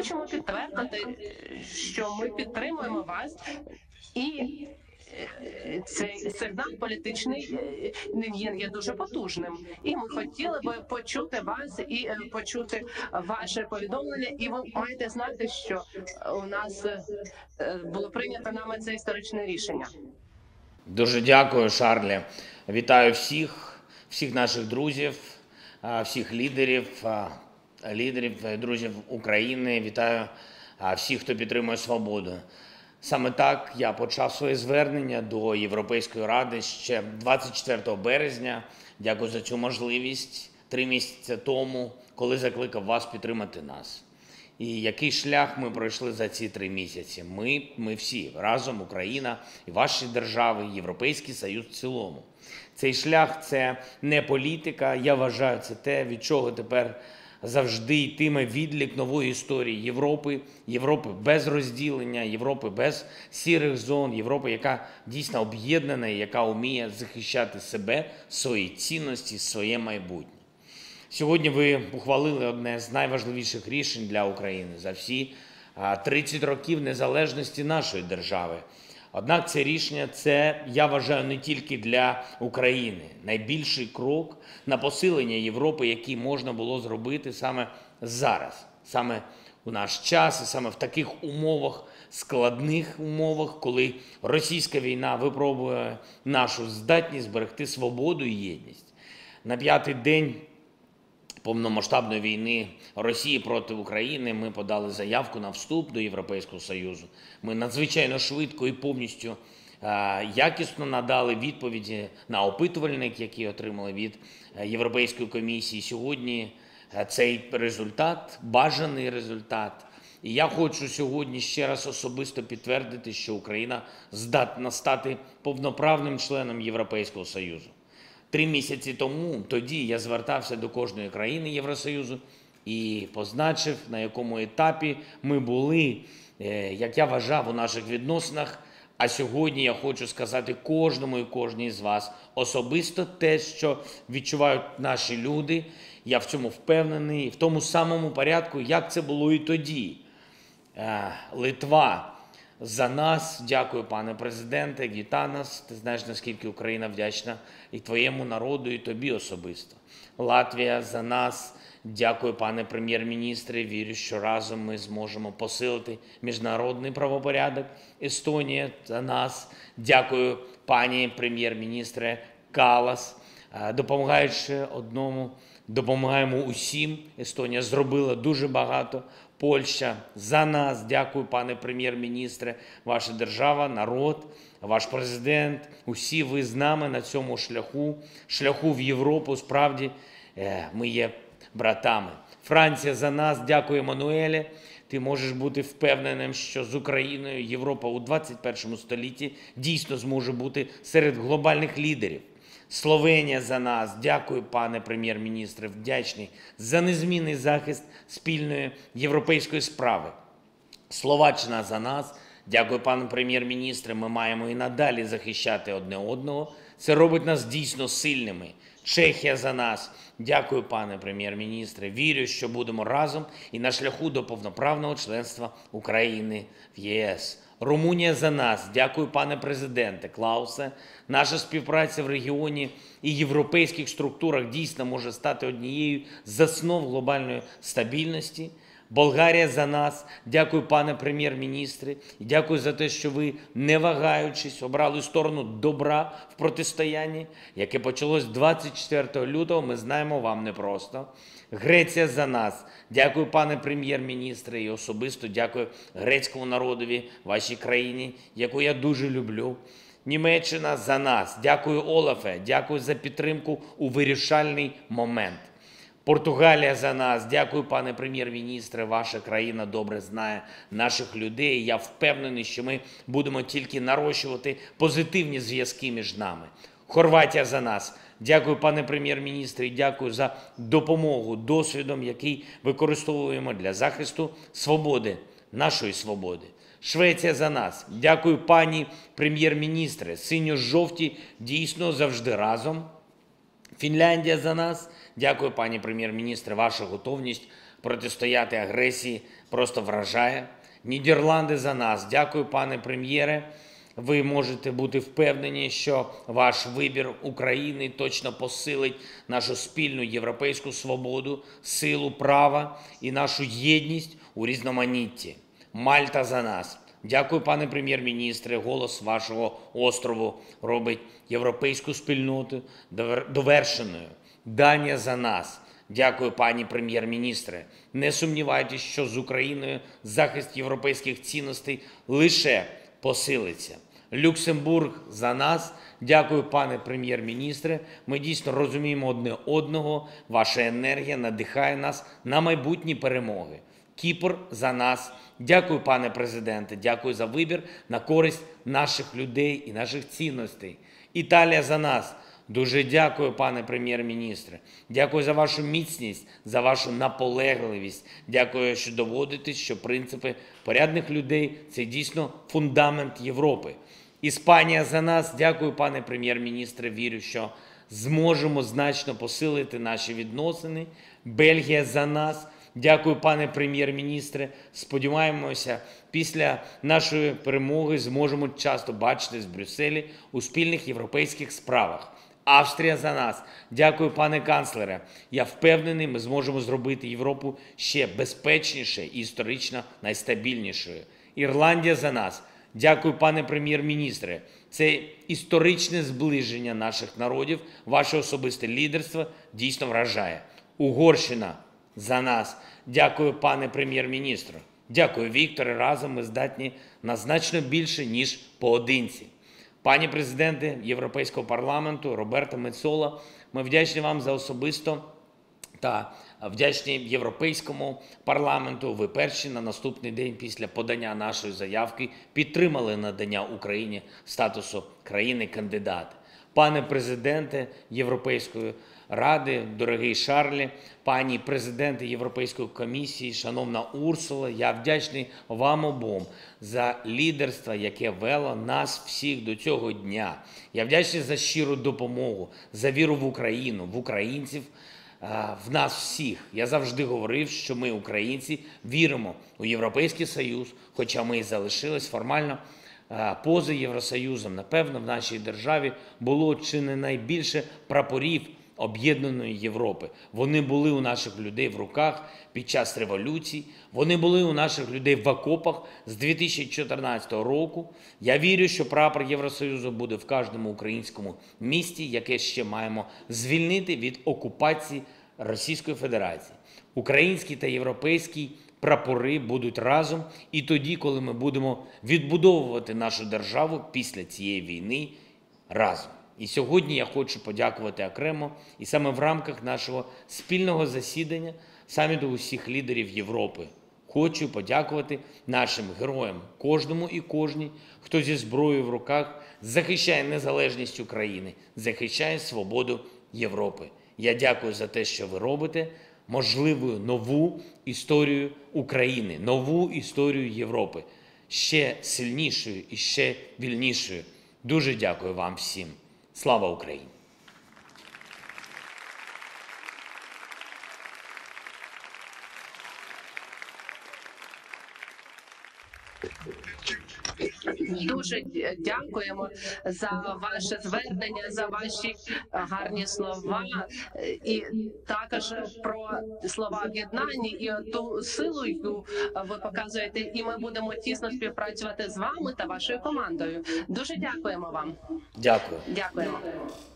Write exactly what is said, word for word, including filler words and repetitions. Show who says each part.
Speaker 1: хочемо підтвердити, що ми підтримуємо вас і цей сигнал політичний він є дуже потужним, і ми хотіли би почути вас і почути ваше повідомлення. І ви маєте знати, що у нас було прийнято нами це історичне рішення.
Speaker 2: Дуже дякую, Шарлі. Вітаю всіх, всіх наших друзів, всіх лідерів, лідерів, друзів України. Вітаю всіх, хто підтримує свободу. Саме так я почав своє звернення до Європейської Ради ще двадцять четвертого березня. Дякую за цю можливість три місяці тому, коли закликав вас підтримати нас. І який шлях ми пройшли за ці три місяці? Ми, ми всі разом, Україна і ваші держави, Європейський Союз в цілому. Цей шлях – це не політика, я вважаю, це те, від чого тепер завжди йтиме відлік нової історії Європи, Європи без розділення, Європи без сірих зон, Європи, яка дійсно об'єднана і яка вміє захищати себе, свої цінності, своє майбутнє. Сьогодні ви ухвалили одне з найважливіших рішень для України за всі тридцять років незалежності нашої держави. Однак це рішення, це, я вважаю, не тільки для України. Найбільший крок на посилення Європи, який можна було зробити саме зараз, саме у наш час і саме в таких умовах, складних умовах, коли російська війна випробує нашу здатність зберегти свободу і єдність. На п'ятий день повномасштабної війни Росії проти України ми подали заявку на вступ до Європейського Союзу. Ми надзвичайно швидко і повністю якісно надали відповіді на опитувальник, який отримали від Європейської комісії. Сьогодні цей результат, бажаний результат. І я хочу сьогодні ще раз особисто підтвердити, що Україна здатна стати повноправним членом Європейського Союзу. Три місяці тому, тоді я звертався до кожної країни Євросоюзу і позначив, на якому етапі ми були, як я вважав, у наших відносинах. А сьогодні я хочу сказати кожному і кожній з вас особисто те, що відчувають наші люди. Я в цьому впевнений, в тому самому порядку, як це було і тоді. Литва за нас, дякую, пане президенте, Гітанас, ти знаєш, наскільки Україна вдячна і твоєму народу, і тобі особисто. Латвія за нас, дякую, пане прем'єр-міністре, вірю, що разом ми зможемо посилити міжнародний правопорядок. Естонія за нас, дякую, пані прем'єр-міністре Калас, допомагаючи одному, допомагаємо усім. Естонія зробила дуже багато. Польща за нас, дякую, пане прем'єр-міністре, ваша держава, народ, ваш президент, усі ви з нами на цьому шляху, шляху в Європу, справді ми є братами. Франція за нас, дякую, Еммануеле, ти можеш бути впевненим, що з Україною Європа у двадцять першому столітті дійсно зможе бути серед глобальних лідерів. Словенія за нас, дякую, пане прем'єр-міністре, вдячний за незмінний захист спільної європейської справи. Словаччина за нас, дякую, пане прем'єр-міністре, ми маємо і надалі захищати одне одного, це робить нас дійсно сильними. Чехія за нас, дякую, пане прем'єр-міністре, вірю, що будемо разом і на шляху до повноправного членства України в ЄС. Румунія за нас, дякую, пане президенте Клаусе. Наша співпраця в регіоні і європейських структурах дійсно може стати однією з основ глобальної стабільності. Болгарія за нас, дякую, пане прем'єр-міністре, і дякую за те, що ви, не вагаючись, обрали сторону добра в протистоянні, яке почалось двадцять четвертого лютого, ми знаємо, вам непросто. Греція за нас, дякую, пане прем'єр-міністре, і особисто дякую грецькому народові, вашій країні, яку я дуже люблю. Німеччина за нас, дякую, Олафе, дякую за підтримку у вирішальний момент. Португалія за нас, дякую, пане прем'єр-міністре, ваша країна добре знає наших людей. Я впевнений, що ми будемо тільки нарощувати позитивні зв'язки між нами. Хорватія за нас, дякую, пане прем'єр-міністре, і дякую за допомогу, досвідом, який використовуємо для захисту свободи, нашої свободи. Швеція за нас, дякую, пані прем'єр-міністре, синьо-жовті дійсно завжди разом. Фінляндія за нас, дякую, пані прем'єр-міністре, ваша готовність протистояти агресії просто вражає. Нідерланди за нас. Дякую, пане прем'єре. Ви можете бути впевнені, що ваш вибір України точно посилить нашу спільну європейську свободу, силу права і нашу єдність у різноманітті. Мальта за нас. Дякую, пане прем'єр-міністре. Голос вашого острову робить європейську спільноту довершеною. Данія за нас. Дякую, пані прем'єр-міністре. Не сумнівайтесь, що з Україною захист європейських цінностей лише посилиться. Люксембург за нас. Дякую, пане прем'єр-міністре. Ми дійсно розуміємо одне одного. Ваша енергія надихає нас на майбутні перемоги. Кіпр за нас. Дякую, пане президенте. Дякую за вибір на користь наших людей і наших цінностей. Італія за нас. Дуже дякую, пане прем'єр-міністре. Дякую за вашу міцність, за вашу наполегливість. Дякую, що доводите, що принципи порядних людей – це дійсно фундамент Європи. Іспанія за нас. Дякую, пане прем'єр-міністре. Вірю, що зможемо значно посилити наші відносини. Бельгія за нас. Дякую, пане прем'єр-міністре. Сподіваємося, після нашої перемоги зможемо часто бачитись в Брюсселі у спільних європейських справах. Австрія за нас. Дякую, пане канцлере. Я впевнений, ми зможемо зробити Європу ще безпечніше і історично найстабільнішою. Ірландія за нас. Дякую, пане прем'єр-міністре. Це історичне зближення наших народів, ваше особисте лідерство дійсно вражає. Угорщина за нас. Дякую, пане прем'єр-міністре. Дякую, Вікторе. Разом ми здатні на значно більше, ніж поодинці. Пані президенте Європейського парламенту Роберто Мецола, ми вдячні вам за особисто та вдячні Європейському парламенту. Ви перші на наступний день після подання нашої заявки підтримали надання Україні статусу країни-кандидата. Пане президенте Європейської Ради, дорогий Шарлі, пані президенти Європейської комісії, шановна Урсула, я вдячний вам обом за лідерство, яке вело нас всіх до цього дня. Я вдячний за щиру допомогу, за віру в Україну, в українців, в нас всіх. Я завжди говорив, що ми, українці, віримо у Європейський Союз, хоча ми і залишились формально поза Євросоюзом. Напевно, в нашій державі було чи не найбільше прапорів об'єднаної Європи. Вони були у наших людей в руках під час революцій, вони були у наших людей в окопах з дві тисячі чотирнадцятого року. Я вірю, що прапор Євросоюзу буде в кожному українському місті, яке ще маємо звільнити від окупації Російської Федерації. Український та європейський прапори будуть разом і тоді, коли ми будемо відбудовувати нашу державу після цієї війни разом. І сьогодні я хочу подякувати окремо, і саме в рамках нашого спільного засідання саміту усіх лідерів Європи. Хочу подякувати нашим героям, кожному і кожній, хто зі зброєю в руках захищає незалежність України, захищає свободу Європи. Я дякую за те, що ви робите можливою нову історію України, нову історію Європи, ще сильнішою і ще вільнішою. Дуже дякую вам всім. Слава Україні!
Speaker 1: Дуже дякуємо за ваше звернення, за ваші гарні слова і також про слова об'єднання і ту силу, яку ви показуєте. І ми будемо тісно співпрацювати з вами та вашою командою. Дуже дякуємо вам.
Speaker 2: Дякую.
Speaker 1: Дякуємо.